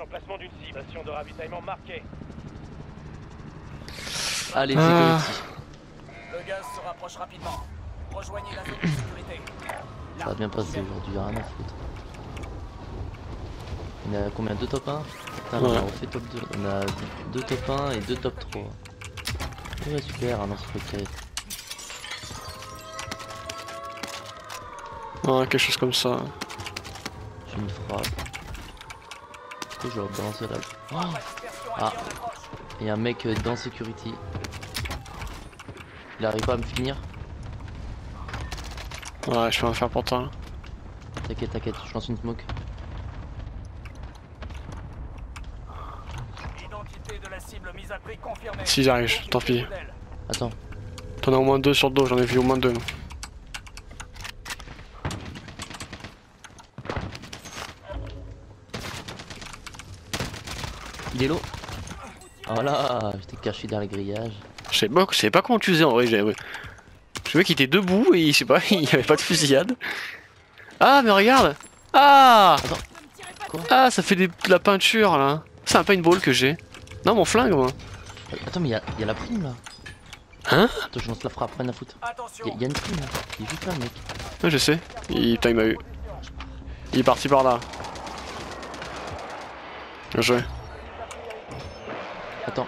l'emplacement d'une cible. Station de ravitaillement marquée. Allez, sécurité. Le gaz se rapproche rapidement. Rejoignez la zone de sécurité. Ça va bien passer aujourd'hui, rien à foutre. On a combien? 2 top 1? Putain, Ouais. on fait top 2. On a 2 top 1 et 2 top 3. Ouais, super, un lance-roquette. Ouais, quelque chose comme ça. J'ai une frappe. Du coup, je vais balancer là. Oh, ah, il y a un mec dans security. Il arrive pas à me finir. Ouais, je peux en faire pour toi. T'inquiète, t'inquiète, je lance une smoke. Identité de la cible mise à prix confirmée. Si j'arrive, tant pis. Attends, T'en as au moins 2 sur le dos, j'en ai vu au moins 2. il est low. Voilà, j'étais caché derrière le grillage. Je savais pas comment tu faisais en vrai. Je vois qu'il était debout et je sais pas, il y avait pas de fusillade. Ah, mais regarde! Ah! Ah, ça fait de la peinture là. C'est un paintball que j'ai. Non, mon flingue, moi. Attends, mais il y a la prime là. Hein? Attends, je lance la frappe, rien à foutre. Il y a une prime là. Il est juste là, mec. Ouais, je sais. Putain, il m'a eu. Il est parti par là. Bien joué. Attends.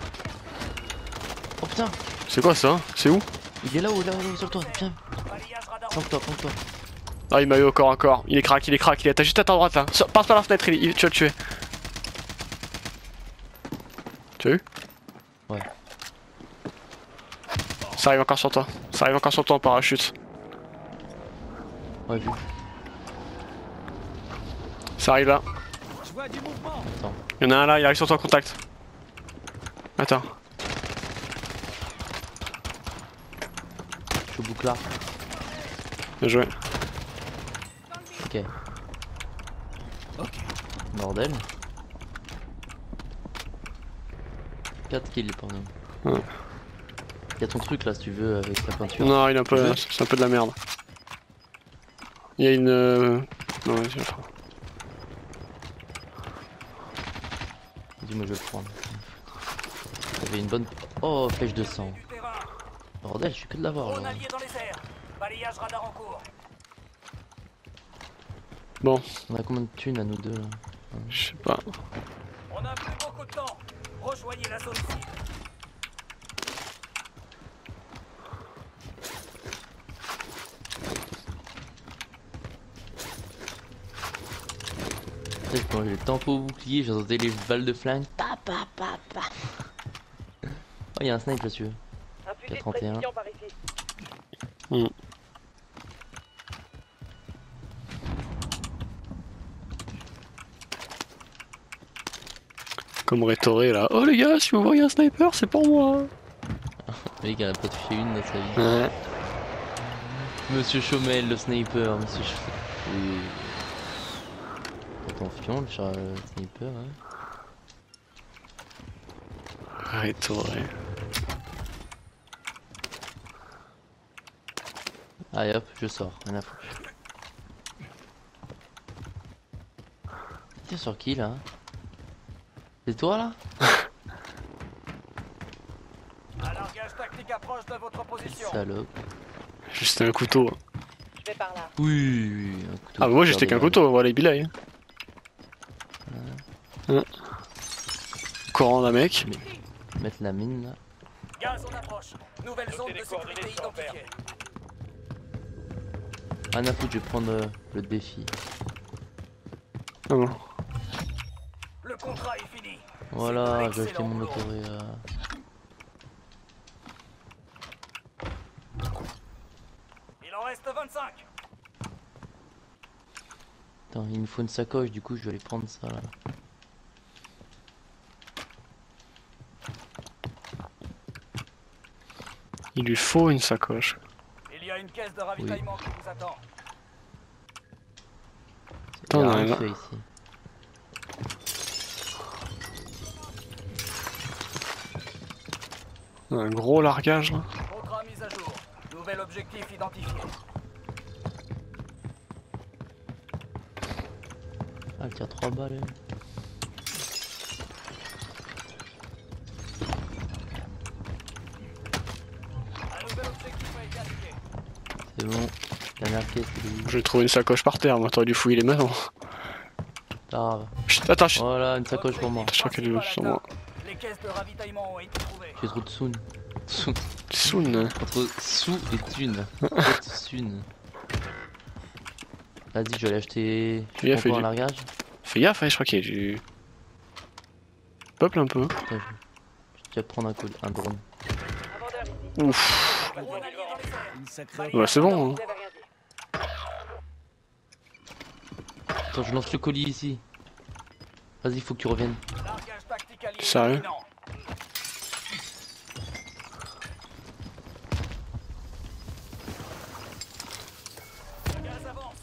Oh putain, C'est quoi ça? C'est où? il est là-haut, là-haut, sur toi. Viens, planque-toi, planque-toi. Ah, il m'a eu encore. Il est crack, il est. T'as juste à ta droite là. Passe par la fenêtre, tu vas le tuer. Tu as eu? Ouais. Ça arrive encore sur toi. Ça arrive encore sur toi en parachute. Ouais, vu. Ça arrive là. Attends. Il y en a un là, il arrive sur toi en contact. Attends. Je suis au bouclard. Bien joué. Ok. Bordel. 4 kills, pardon. Ouais. Y'a ton truc là si tu veux avec la peinture. Non, il est un peu. C'est un peu de la merde. Il y a une. Non, vas-y, attends. Dis-moi, je vais le prendre. J'avais une bonne. Oh, flèche de sang. Bordel, je suis que de l'avoir là. Balayage radar en cours. Bon, On a combien de thunes à nous deux là? je sais pas. On a plus beaucoup de temps. Rejoignez la zone cible. Peut-être quand j'ai le tempo bouclier, j'entendais les balles de flingue. Pa pa pa pa. Oh, y'a un snipe là-dessus. Un fusil de 31. précision par ici. Comme rhétoré là. Oh les gars, si vous voyez un sniper, c'est pour moi. Le mec il a pas touché une dans sa vie. Ouais. Monsieur Chomel, le sniper, monsieur Chomel. Oui. Dans ton fion, le sniper, hein. Rhétoré. Allez hop, je sors, rien à foutre. T'es sur qui là? C'est toi là? Un largage tactique approche de votre position. Salope. Juste un couteau. Je vais par là. Oui, un couteau. Ah, bah moi j'étais qu'un couteau, voilà, il bilay. Courant d'un mec. Mettre la mine là. Gaz en approche. Nouvelle zone de sécurité identifiée. Rien à foutre, je vais prendre le défi. Ah bon. Le contrat est fini. Voilà, j'ai acheté mon autoré. Il en reste 25. Attends, il me faut une sacoche, du coup je vais aller prendre ça là. Il lui faut une sacoche. Il y a une caisse de ravitaillement qui vous attend. Il y a Attends, un là. feu ici. Un gros largage là. Contrat mis à jour. Nouvel objectif identifié. Ah, elle tire 3 balles. Elle. C'est bon. Dernière caisse, c'est où? Je vais trouver une sacoche par terre, moi t'aurais dû fouiller les mains. Pas grave. Chut, attends, chut. Voilà, une sacoche pour moi. Je crois qu'elle est sur moi. Les caisses de ravitaillement ont été trouvées. J'ai trop de soun. Soun. Soon. Entre sous et thunes. Trop de thunes. Vas-y, je vais aller acheter. Fais gaffe, Je prends fais un largage. Fais gaffe, hein, je crois qu'il y a du... Peuple un peu. Attends, je vais déjà prendre un drone. Un vendeur ici. Ouf. Drone allié dans les airs. Une sacrée. Bah c'est bon. Hein. Vous avez rien dit. Attends, je lance le colis ici. Vas-y, faut que tu reviennes. Largage tactique allié Sérieux? imminent. Le gaz avance.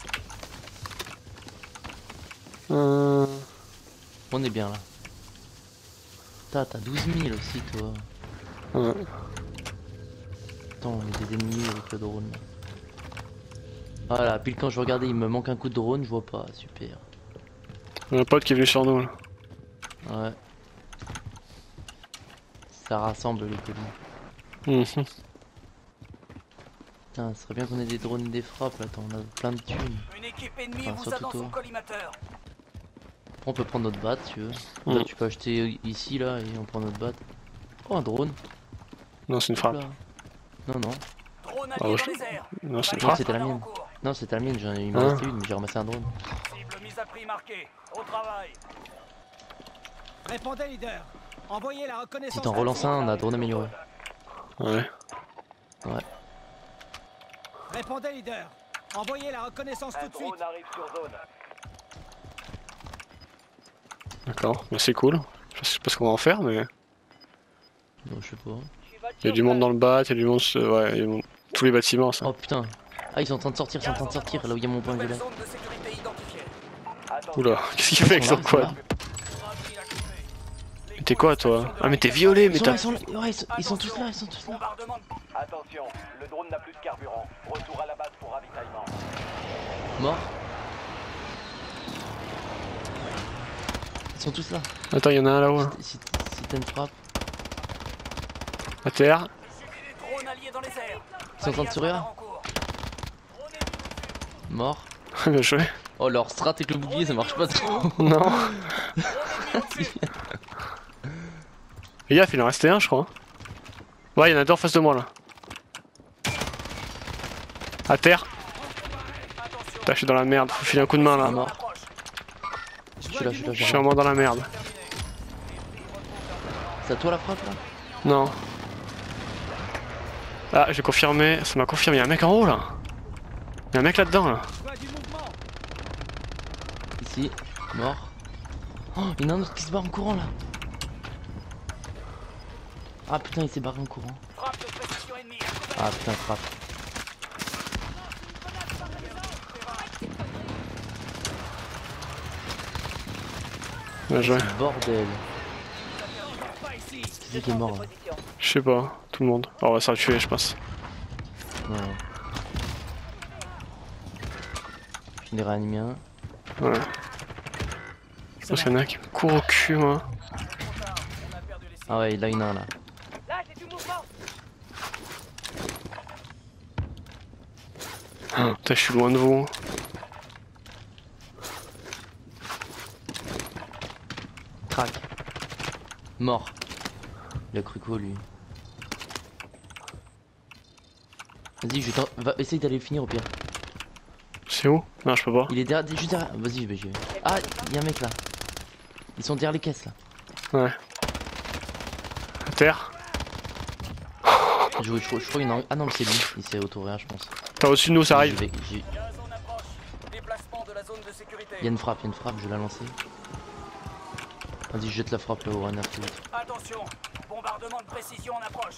On est bien là. T'as 12 000 aussi, toi. Ouais. Attends, il y a des ennemis avec le drone. Là. Voilà, pile quand je regardais, il me manque un coup de drone, je vois pas. Super. Il y a un pote qui est venu sur nous là. Ouais. Ça rassemble les colis. Mhm. Putain, ce serait bien qu'on ait des drones et des frappes là, attends, on a plein de thunes. Une équipe ennemie Enfin, vous surtout attend toi. son collimateur. On peut prendre notre batte si tu veux. Mm. Là, tu peux acheter ici là et on prend notre batte. Oh, un drone. Non, c'est une frappe. Là. Non, non. Drone Ah, allié ouais, dans les airs. Non, c'est une Non, frappe. c'était la Radar en mienne. cours. Non, c'était la mienne, il m'en Hein restait une, mais j'ai ramassé un drone. Cible mise à prix marquée. Au travail. Répondez, leader. Envoyez la reconnaissance. Si t'en relances un, on a drone amélioré. Ouais. Ouais. Répondez, leader. Envoyez la reconnaissance tout de suite. arrive sur zone. D'accord, bah, c'est cool. Je sais pas ce qu'on va en faire, mais Non, je sais pas. il y a du monde dans le bat, il y a du monde, ouais, il y a du monde- tous les bâtiments, ça. Oh putain. Ah, ils sont en train de sortir, là où il y a mon point Nouvelle violet. zone de sécurité identifiée. Oula, qu'est-ce qu'il fait avec son quad? Mais t'es quoi, toi? Ah, mais t'es violet, mais Ils sont t'as. là, ils sont là. Ouais, ils sont tous là, ils sont tous là. Bombardement. Attention, le drone n'a plus de carburant. Retour à la base pour ravitaillement. Mort. Ils sont tous là. Attends, il y en a un là-haut, là. Si t'as une frappe. À terre. Drone allié dans les airs. Ils sont en train de sourire. En cours. Mort. Bien joué. Oh, leur strat avec le bouclier, ça marche pas trop. Non. Les gars, il en restait un, je crois. Ouais, il y en a deux en face de moi, là. À terre. Putain, je suis dans la merde, faut filer un coup de main, là. Mort. Je suis là, Je suis vraiment dans la merde. C'est à toi la frappe là? Non. Ah, j'ai confirmé, ça m'a confirmé, il y a un mec en haut, là. Il y a un mec là-dedans, là. Je vois du mouvement. Ici, mort. Oh, il y en a un autre qui se barre en courant là. Ah putain, il s'est barré en courant. Frappe de précision ennemie. Ah putain, frappe. Bien joué. Bordel. Pas ici. Qui c'est qui est mort là? Position. Je sais pas, tout le monde. Oh, on va se le tuer, je pense. Non. Je n'ai réanimé un. Ouais. Je pense qu'il y en a un qui me court au cul, moi. On a perdu les cibles. Ah ouais, là il y en a un là. Là, j'ai du mouvement. Ah, putain, je suis loin de vous. Crac. Mort. Il a cru quoi lui? Vas-y, va essayer d'aller le finir au pire. C'est où? Non, je peux pas. Il est derrière, juste derrière. Vas-y, j'y vais. Ah, il y a un mec là. Ils sont derrière les caisses là. Ouais. À terre. Je crois qu'il y en a un. Ah non, mais c'est lui. Il s'est auto-réa, je pense. T'as au-dessus de nous, ça arrive. Gaz en approche. Déplacement de la zone de sécurité. Il y a une frappe, je vais la lancer. Vas-y, jette la frappe là-haut, rien à foutre. Attention. Bombardement de précision en approche.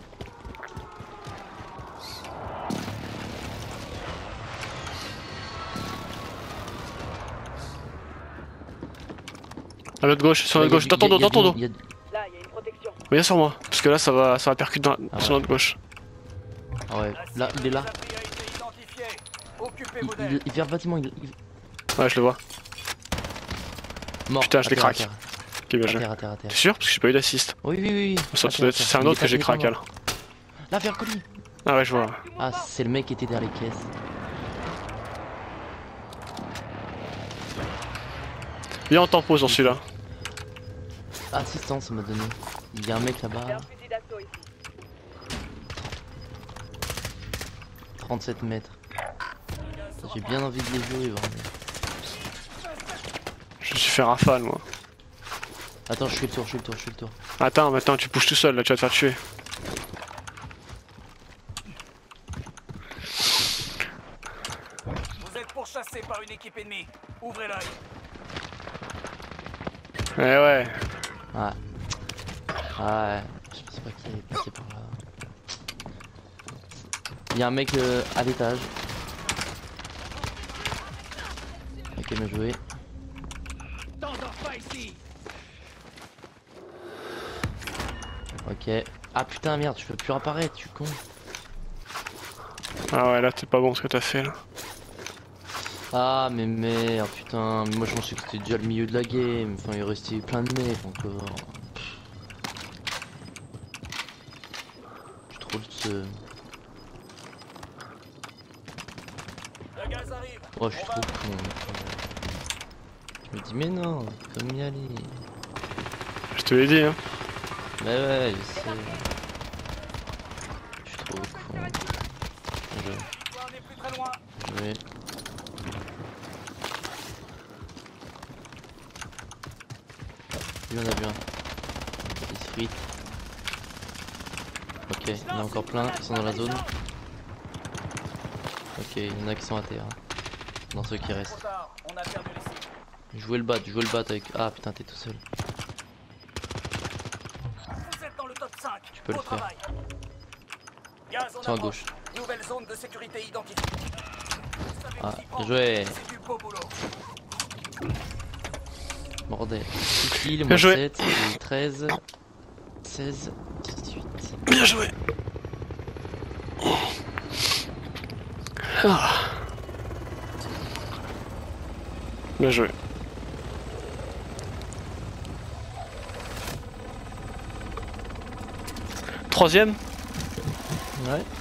À notre gauche, sur notre gauche. Dans ton dos, dans ton dos. Il y a- Là, il y a une protection. Viens sur moi, parce que là, ça va percuter Ah sur ouais. notre gauche. Ah ouais, là, il est là. La cible a été identifiée. Occupez vos ailes. Il fait un bâtiment, Ouais, je le vois. Mort. Putain, je à les terre, craque. à terre, Ok, bien à joué. terre, à terre, à terre. T'es sûr? Parce que j'ai pas eu d'assist. Oui, oui, oui. Ça À doit terre, être- à terre. C'est un Il autre est que j'ai pas- il est pas craqué mort. alors. Là, vers le colis. Ah ouais, je vois. Du Ah, mouvement. c'est le mec qui était derrière les caisses. Viens, on t'en pose dans celui-là. Assistance, ça m'a donné. Il y a un mec J'ai là-bas, un fusil d'assaut ici. 37 mètres. J'ai bien envie de les jouer, bordel. Je me suis fait rafale, moi. Attends, je fais le tour, je fais le tour, je fais le tour. Attends, maintenant tu bouges tout seul, là, tu vas te faire tuer. Vous êtes pourchassés par une équipe ennemie. Ouvrez l'œil. Eh ouais. Ah. Ah ouais. Je pensais pas qu'il allait passer par là. Il y a un mec à l'étage. Ok, bien joué. T'endors pas ici. Ok. Ah putain, merde, je peux plus apparaître, tu con. Ah ouais, là, c'est pas bon ce que t'as fait, là. Ah, mais merde, putain. Mais moi, je pensais que c'était déjà le milieu de la game. Enfin, il restait plein de mecs encore. J'ai trop le seum. Le gaz arrive. Oh, je suis trop con. Je me dis, mais non, comme y aller. Je te l'ai dit, hein. Bah ouais, je sais. Je suis trop con. Bien joué. On n'est plus très loin. Bien joué. Lui, on a vu un. Il se frite. Ok, il y en a encore plein qui sont dans la zone. Ok, il y en a qui sont à terre. Dans ceux qui Trop restent. tard. On a perdu les cibles. Jouez le bat avec. Ah putain, t'es tout seul. Vous êtes dans le top 5. Tu peux le Beau faire. travail. Gaz en Tiens, à approche. gauche. Nouvelle zone de sécurité identifiée. Vous savez Ah, vous y bien prendre. joué. C'est du beau boulot. Bordel. Ici, les Bien moins joué. 7, les 13, 16, 18. Bien joué. Ah. Bien joué. Troisième. Ouais.